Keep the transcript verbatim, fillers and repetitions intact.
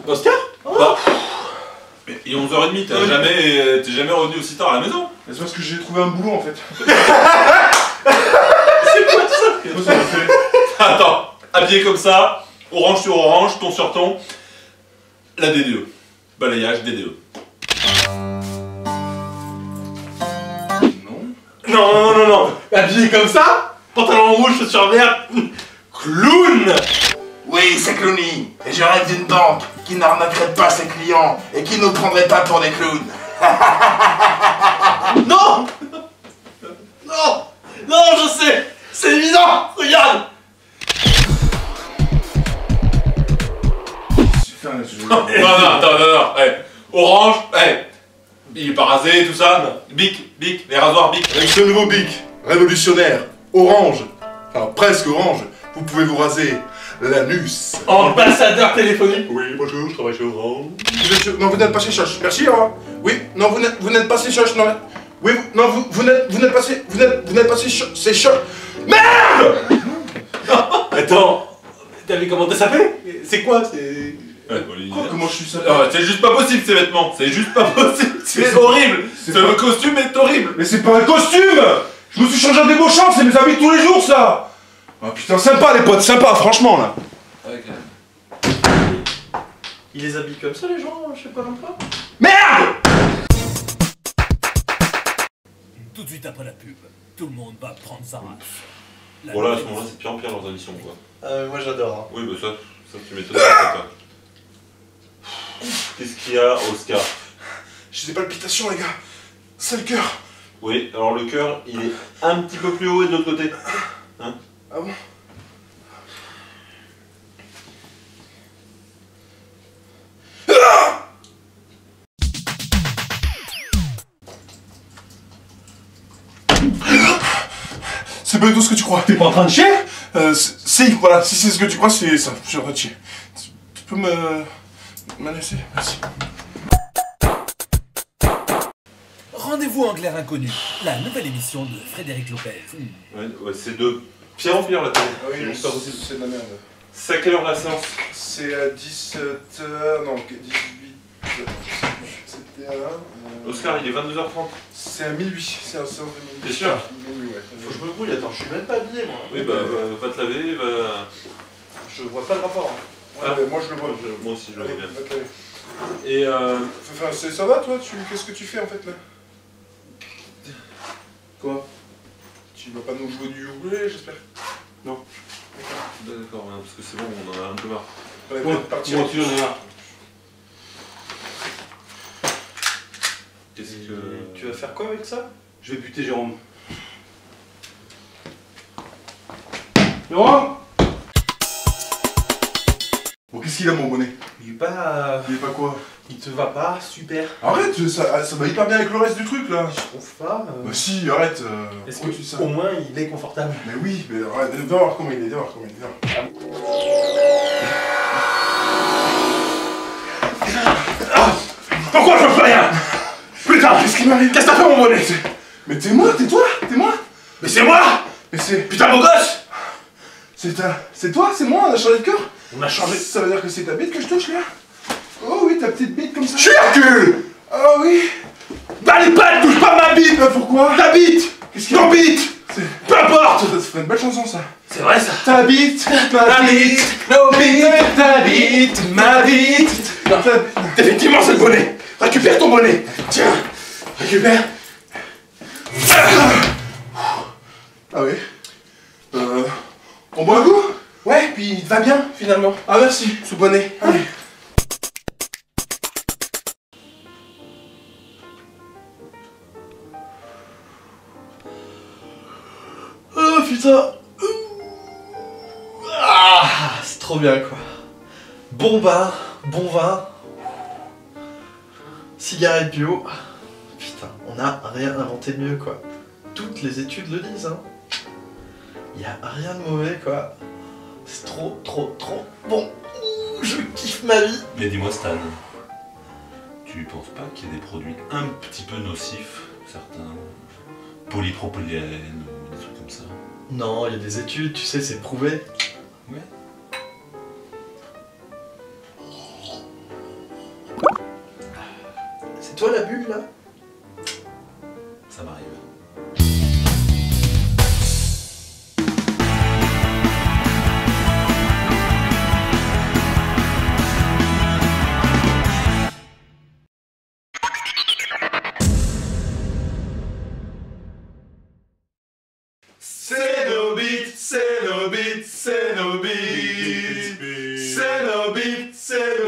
Oscar? Oh. Bah, mais il est onze heures trente, t'es oui. jamais, t'es jamais revenu aussi tard à la maison? C'est parce que j'ai trouvé un boulot en fait. C'est quoi ça? Qu'est-ce que ça m'a fait? Attends, habillé comme ça, orange sur orange, ton sur ton, la D D E. Balayage D D E. Non. Non, non, non, non. Habillé comme ça? Pantalon rouge, chaussures vertes. Clown! Oui, c'est Clowny. Et je rêve d'une banque qui n'arnaquerait pas ses clients et qui ne nous prendrait pas pour des clowns. Non! Non! Non, je sais! C'est évident! Regarde! Super, là, je... Non, non, attends, non, non, hey. Orange, hey. Il est pas rasé, tout ça. Bic, bic, les rasoirs bic. Avec ce nouveau bic, révolutionnaire, orange, alors presque orange, vous pouvez vous raser l'anus. Ambassadeur téléphonique. Oui, bonjour, je travaille chez Orange. Vous êtes... Non, vous n'êtes pas chez Choche. Merci, hein. Oui, non, vous n'êtes, vous n'êtes pas chez Choche, non. Oui, vous... non, vous, vous n'êtes, vous n'êtes pas chez... Vous n'êtes, vous n'êtes pas chez Choche. C'est Choche. Merde. Attends, t'as vu comment t'as sapé? C'est quoi? C'est... Ouais, bon, il... Quoi, comment je suis ça? Oh, c'est juste pas possible ces vêtements, c'est juste pas possible, c'est horrible. Ce pas... costume est horrible. Mais c'est pas un costume. Je me suis changé en débauchant, c'est mes habits tous les jours ça. Oh putain, sympa les potes, sympa, franchement là. Ok. Ils les habillent comme ça les gens, je sais pas l'emploi. Merde. Tout de suite après la pub, tout le monde va prendre sa race. Bon là, à ce moment-là, c'est pire en pire leurs émissions quoi. Euh, moi j'adore. Hein. Oui, bah ça, ça tu m'étonnes pas toi. Qu'est-ce qu'il y a, Oscar? J'ai des palpitations les gars. C'est le cœur. Oui, alors le cœur, il est un petit peu plus haut et de l'autre côté. Hein? Ah bon? C'est pas du tout ce que tu crois. T'es pas en train de chier? Euh, si, voilà, si c'est ce que tu crois, c'est ça. Je suis en train de chier. Tu, tu peux me... me laisser? Merci. Rendez-vous en clair inconnu, la nouvelle émission de Frédéric Lopez. Mmh. Ouais, ouais, c'est de pire en pire la télé. Ah oui, c'est juste pas possible, c'est de la merde. C'est à quelle heure la séance? C'est à dix-sept heures, non, dix-huit C'était à... Euh... Oscar, il est vingt-deux heures trente. C'est à minuit, c'est à séance de minuit. T'es sûr? Minuit, ouais. Faut que je me brouille, attends, je suis même pas habillé moi. Oui, bah, va, va te laver, va... Je vois pas le rapport. Hein. Ouais, Ah. mais moi je le vois. Je, moi aussi, je le vois Allez, bien. va te laver. Et euh... Enfin, c'est, ça va toi? Tu... Qu'est-ce que tu fais en fait là? Quoi? Tu vas pas nous jouer du ukulélé, j'espère? Non. D'accord. D'accord, hein, parce que c'est bon, on en a un peu marre. Ouais, Bon, partir. moi aussi, j'en ai marre. Qu'est-ce que... Tu vas faire quoi avec ça? Je vais buter Jérôme. Jérôme! Bon, qu'est-ce qu'il a mon bonnet? Il est pas... Il est pas quoi? Il te va pas, super. Arrête, ça, ça va hyper bien avec le reste du truc là. Je trouve pas... Euh... Bah si, arrête. Euh, Est-ce pourquoi que tu dis ça? au moins il est confortable? Mais oui, mais arrête, viens voir comment il est, viens voir comment il est, viens. Ah, pourquoi je fais rien? Putain, Qu'est-ce qui m'arrive? qu'est-ce que t'as fait mon bonnet? Mais t'es moi, t'es toi, t'es moi. Mais c'est moi! Mais c'est... Putain mon gosse! C'est ta... C'est toi, c'est moi, on a changé de cœur. On a changé... Ça veut dire que c'est ta bite que je touche là? Oh oui, ta petite bite comme ça. Je suis Hercule! Oh oui. Bah les pattes, touche pas ma bite! Bah pourquoi? Ta bite! Qu'est-ce qu'il y a? Ton bite! C'est... Peu importe! Ça, ça ferait une belle chanson ça. C'est vrai ça! Ta bite, Ma bite, nos bites, ta bite, ma bite. Non, effectivement c'est le bonnet. Récupère ton bonnet. Tiens, récupère. Ah oui. Euh... On boit un coup? Ouais, puis il te va bien finalement. Ah merci, ce bonnet. Allez. Oh putain. Ah, c'est trop bien quoi. Bon bar, bon vin, cigarette bio. Putain, on n'a rien inventé de mieux quoi. Toutes les études le disent hein. Y a rien de mauvais quoi. C'est trop, trop, trop bon. Ouh, je kiffe ma vie. Mais dis-moi Stan, tu penses pas qu'il y a des produits un petit peu nocifs, certains polypropylène ou des trucs comme ça? Non, il y a des études, tu sais, c'est prouvé. Ouais. C'est toi la bulle là? Ça m'arrive. C'est nos beats, c'est nos beats, c'est nos beats. C'est nos beats, c'est